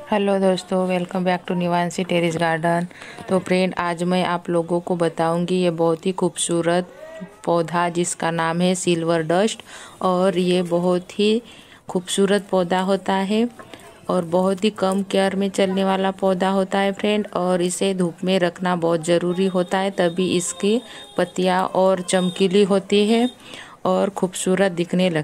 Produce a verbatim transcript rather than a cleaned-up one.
Hello दोस्तों, welcome back to Nivanshi terrace garden. तो friend, आज मैं आप लोगों को बताऊंगी ये बहुत ही खूबसूरत पौधा जिसका नाम है सिल्वर डस्ट। और ये बहुत ही खूबसूरत पौधा होता है और बहुत ही कम केयर में चलने वाला पौधा होता है फ्रेंड। और इसे धूप में रखना बहुत ज़रूरी होता है, तभी इसकी पत्तियां और चमकीली होती है और खूबसूरत दिखने लगती है।